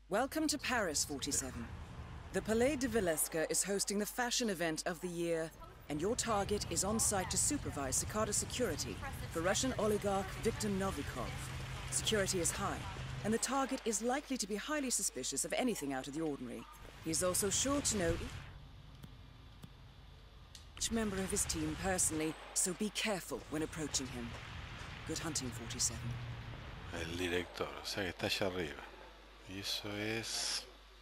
Welcome to Paris, 47. The Palais de Villesca is hosting the fashion event of the year, and your target is on site to supervise Cicada security for Russian oligarch Viktor Novikov. Security is high, and the target is likely to be highly suspicious of anything out of the ordinary. He's also sure to know each member of his team personally, so be careful when approaching him. Good hunting, 47. El director, o sea que está allá arriba. Y eso es...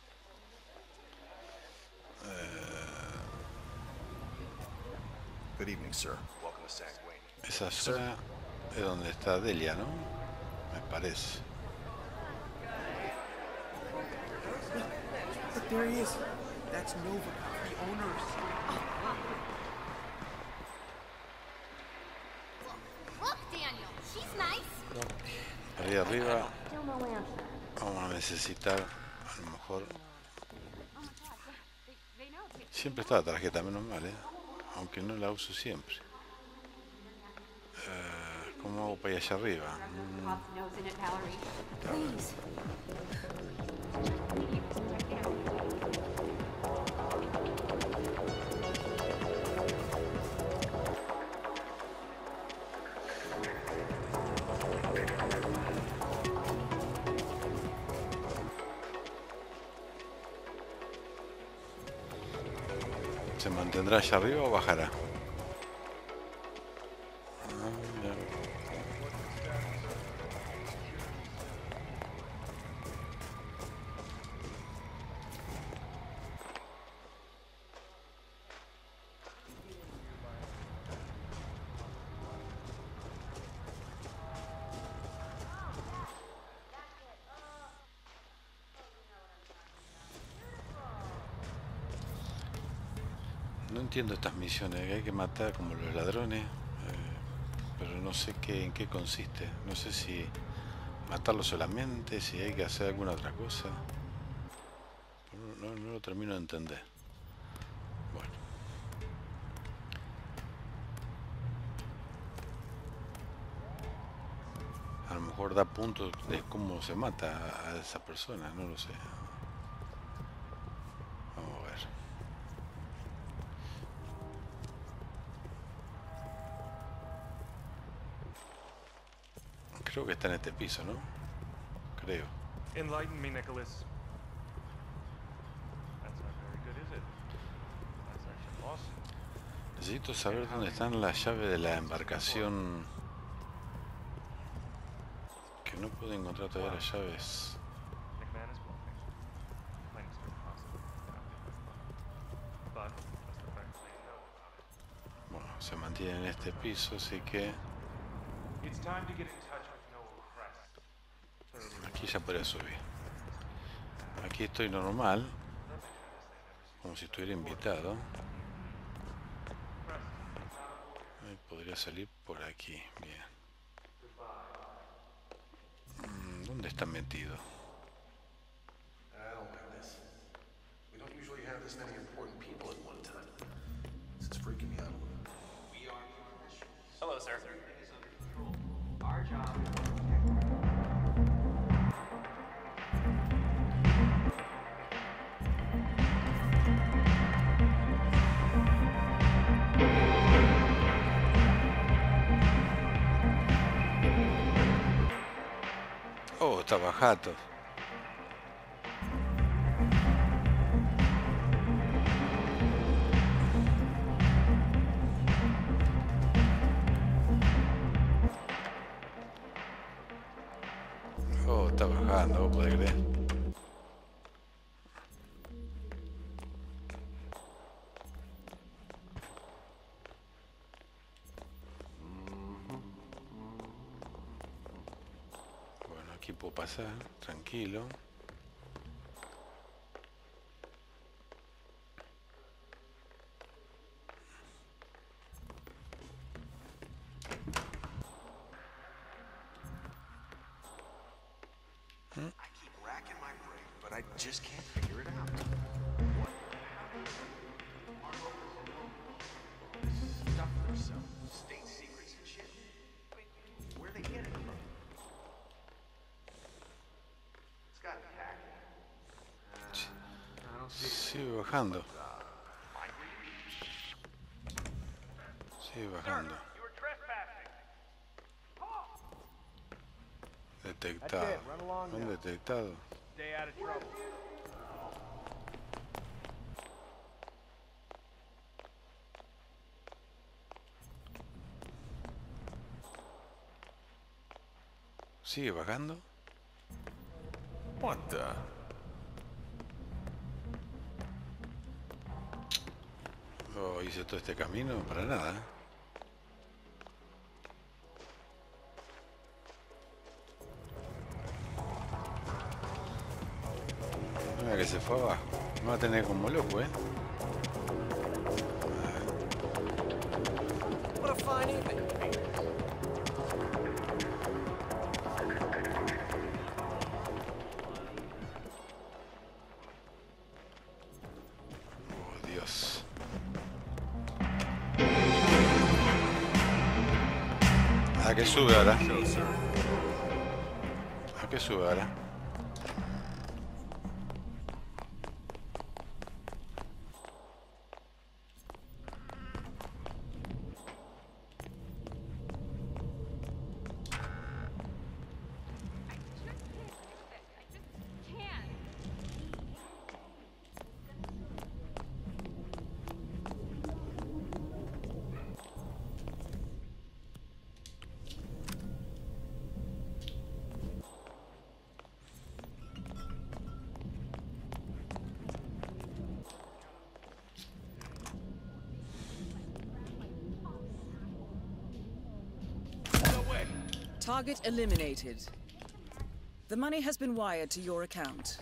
Good evening, sir. Welcome to Sanguine. Esa zona es donde está Delia, ¿no? Me parece. Look, there he is. That's Novikov, the owner. Look, Daniel, she's nice. Ahí arriba vamos a necesitar, a lo mejor... Siempre está la tarjeta, menos mal, aunque no la uso siempre. ¿Cómo hago para ir allá arriba? ¿Se mantendrá allá arriba o bajará? No entiendo estas misiones, que hay que matar como los ladrones, pero no sé en qué consiste. No sé si matarlo solamente, si hay que hacer alguna otra cosa. No lo termino de entender. Bueno. A lo mejor da puntos de cómo se mata a esa persona, no lo sé. Vamos a ver. Creo que está en este piso, ¿no? Creo. Enlighten me, Nicholas. That's not very good, is it? That's actually awesome. Necesito saber dónde están las llaves de la embarcación. Que no puedo encontrar todavía las llaves. McMahon is bluffing. Claims to possibly but that's the fact they know about it. Bueno, se mantiene en este piso, así que... It's time to get in touch with Noel Crest. Aquí ya podría subir. Aquí estoy normal, como si estuviera invitado. Podría salir por aquí, bien. ¿Dónde está metido? I don't like this. We don't usually have this many important people at one time. This is freaking me out a little. Hello, sir. Our job is Oh, está bajado. Oh, está bajando, vos podés creer. Bueno, aquí puedo pasar, tranquilo. I keep racking my brain, but I just can't figure it out. What happened? Stuff themselves, state secrets and shit. I mean, where are they getting it from? It's gotta be hacking. Sigue bajando. Sigue bajando. You were trespassing. Detectado. ¿Han detectado? Stay out of trouble. Sigue bajando. What the? Oh, hice todo este camino para nada. Mira que se fue abajo. Me va a tener como loco, ¿eh? What a fine evening. Oh, Dios. ¿A qué sube ahora? ¿A qué sube ahora? Target eliminated. The money has been wired to your account.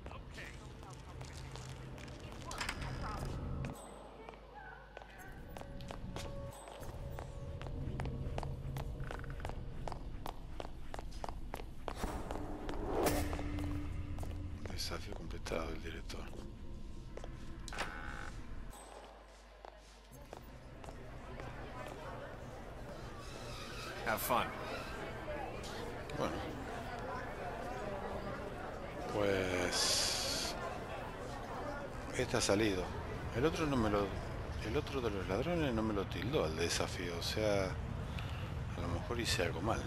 Desafío completado del director. Have fun. Bueno, pues este ha salido. El otro no me lo, el otro de los ladrones no me lo tildó al desafío, o sea, a lo mejor hice algo mal.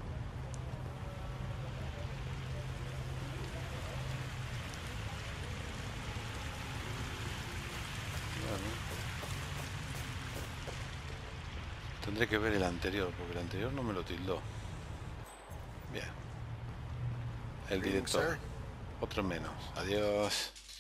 Bueno, tendré que ver el anterior, porque el anterior no me lo tildó. Bien. El director. Otro menos. Adiós.